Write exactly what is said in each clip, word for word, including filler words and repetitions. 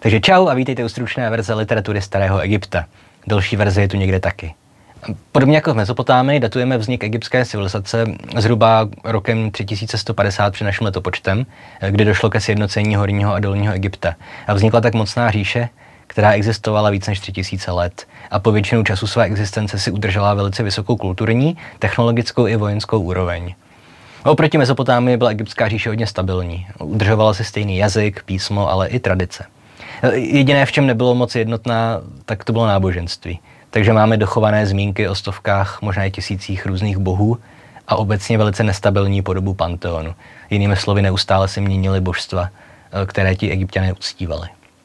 Takže čau a vítejte u stručné verze literatury starého Egypta. Delší verze je tu někde taky. Podobně jako v Mezopotámii datujeme vznik egyptské civilizace zhruba rokem tři tisíce sto padesát před naším letopočtem, kdy došlo ke sjednocení horního a dolního Egypta. A vznikla tak mocná říše, která existovala víc než tři tisíce let a po většinu času své existence si udržela velice vysokou kulturní, technologickou i vojenskou úroveň. Oproti Mezopotámii byla egyptská říše hodně stabilní. Udržovala si stejný jazyk, písmo, ale i tradice. Jediné, v čem nebylo moc jednotná, tak to bylo náboženství. Takže máme dochované zmínky o stovkách, možná i tisících různých bohů a obecně velice nestabilní podobu panteonu. Jinými slovy, neustále se měnily božstva, které ti Egypťané uctívali.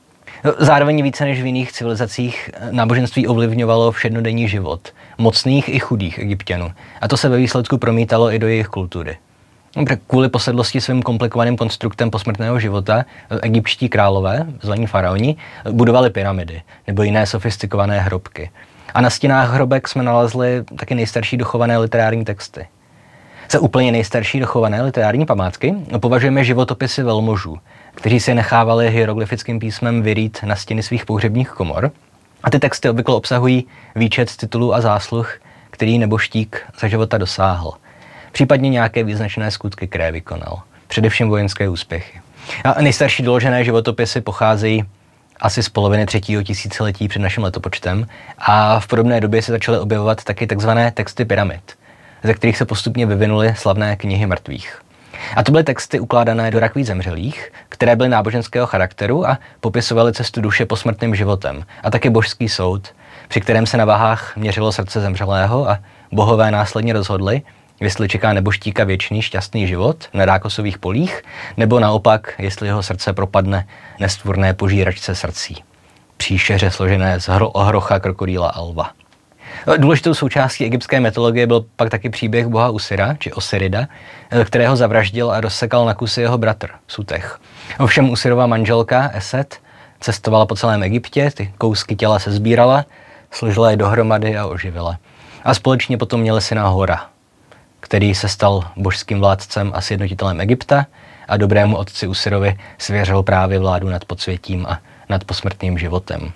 Zároveň více než v jiných civilizacích náboženství ovlivňovalo všednodenní život mocných i chudých Egypťanů. A to se ve výsledku promítalo i do jejich kultury. Kvůli posedlosti svým komplikovaným konstruktem posmrtného života egyptští králové, zvaní faraoni, budovali pyramidy nebo jiné sofistikované hrobky. A na stěnách hrobek jsme nalezli taky nejstarší dochované literární texty. Za úplně nejstarší dochované literární památky považujeme životopisy velmožů, kteří si nechávali hieroglyfickým písmem vyrýt na stěny svých pohřebních komor. A ty texty obvykle obsahují výčet titulů a zásluh, který nebožtík za života dosáhl. Případně nějaké význačné skutky, které vykonal. Především vojenské úspěchy. A nejstarší doložené životopisy pocházejí asi z poloviny třetího tisíciletí před naším letopočtem a v podobné době se začaly objevovat taky takzvané texty pyramid, ze kterých se postupně vyvinuly slavné knihy mrtvých. A to byly texty ukládané do rakví zemřelých, které byly náboženského charakteru a popisovaly cestu duše posmrtným životem a taky božský soud, při kterém se na vahách měřilo srdce zemřelého a bohové následně rozhodli, jestli čeká nebožtíka věčný šťastný život na rákosových polích, nebo naopak, jestli jeho srdce propadne nestvůrné požíračce srdcí. Příšeře složené z hro- hrocha, krokodýla a lva. Důležitou součástí egyptské mytologie byl pak taky příběh boha Usira, či Osirida, kterého zavraždil a rozsekal na kusy jeho bratr, Sutech. Ovšem Usirova manželka Eset cestovala po celém Egyptě, ty kousky těla se sbírala, složila je dohromady a oživila. A společně potom měli syna Hora, který se stal božským vládcem a sjednotitelem Egypta a dobrému otci Usirovi svěřil právě vládu nad podsvětím a nad posmrtným životem.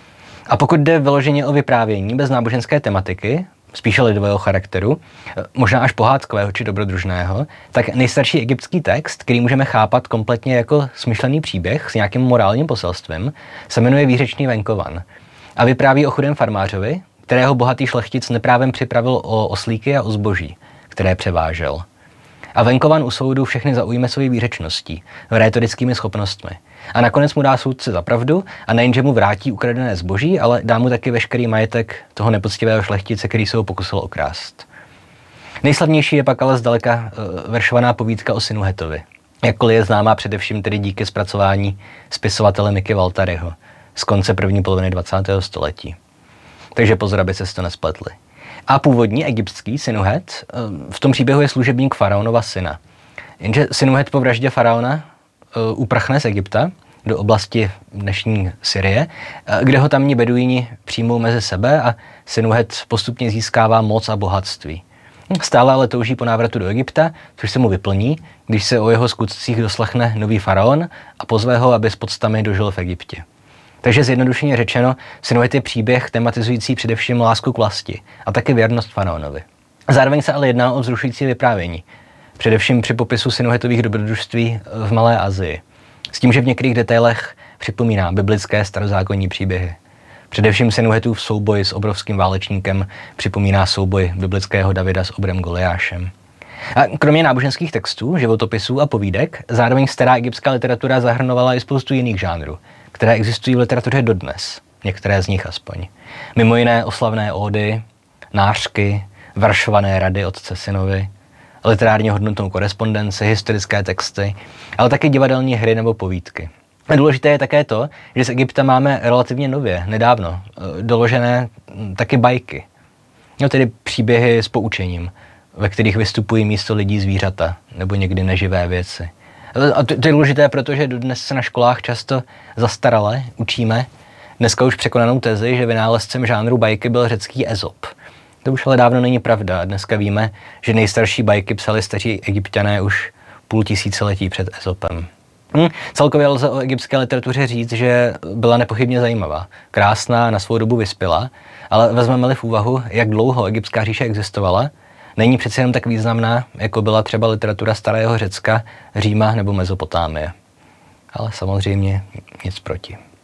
A pokud jde vyloženě o vyprávění bez náboženské tematiky, spíše lidového charakteru, možná až pohádkového či dobrodružného, tak nejstarší egyptský text, který můžeme chápat kompletně jako smyšlený příběh s nějakým morálním poselstvím, se jmenuje Výřečný venkovan a vypráví o chudém farmářovi, kterého bohatý šlechtic neprávem připravil o oslíky a o zboží, které převážel. A venkovan u soudu všechny zaujme svojí výřečností, rétorickými schopnostmi. A nakonec mu dá soudce za pravdu a nejenže mu vrátí ukradené zboží, ale dá mu taky veškerý majetek toho nepoctivého šlechtice, který se ho pokusil okrást. Nejslavnější je pak ale zdaleka uh, veršovaná povídka o synu Hetovi. Jakkoliv je známá především tedy díky zpracování spisovatele Miky Valtaryho z konce první poloviny dvacátého století. Takže pozor, aby se to nespletli. A původní egyptský Sinuhet v tom příběhu je služebník faraonova syna. Jenže Sinuhet po vraždě faraona uprchne z Egypta do oblasti dnešní Syrie, kde ho tamní beduíni přijmou mezi sebe a Sinuhet postupně získává moc a bohatství. Stále ale touží po návratu do Egypta, což se mu vyplní, když se o jeho skutcích doslechne nový faraon a pozve ho, aby s podstami dožil v Egyptě. Takže zjednodušeně řečeno, Sinuhet je příběh tematizující především lásku k vlasti a taky věrnost faraonovi. Zároveň se ale jedná o vzrušující vyprávění, především při popisu Sinuhetových dobrodružství v Malé Asii, s tím, že v některých detailech připomíná biblické starozákonní příběhy. Především Sinuhetův souboj s obrovským válečníkem připomíná souboj biblického Davida s obrem Goliášem. A kromě náboženských textů, životopisů a povídek, zároveň stará egyptská literatura zahrnovala i spoustu jiných žánrů, které existují v literatuře dodnes, některé z nich aspoň. Mimo jiné oslavné ódy, nářky, veršované rady otce synovi, literárně hodnotnou korespondenci, historické texty, ale taky divadelní hry nebo povídky. A důležité je také to, že z Egypta máme relativně nově, nedávno, doložené taky bajky. No tedy příběhy s poučením, ve kterých vystupují místo lidí zvířata nebo někdy neživé věci. A to, to je důležité, protože dnes se na školách často zastarale učíme dneska už překonanou tezi, že vynálezcem žánru bajky byl řecký Ezop. To už ale dávno není pravda. Dneska víme, že nejstarší bajky psali staří Egypťané už půl tisíciletí před Ezopem. Hmm, celkově lze o egyptské literatuře říct, že byla nepochybně zajímavá, krásná, na svou dobu vyspělá, ale vezmeme-li v úvahu, jak dlouho egyptská říše existovala, není přece jen tak významná, jako byla třeba literatura starého Řecka, Říma nebo Mezopotámie. Ale samozřejmě nic proti.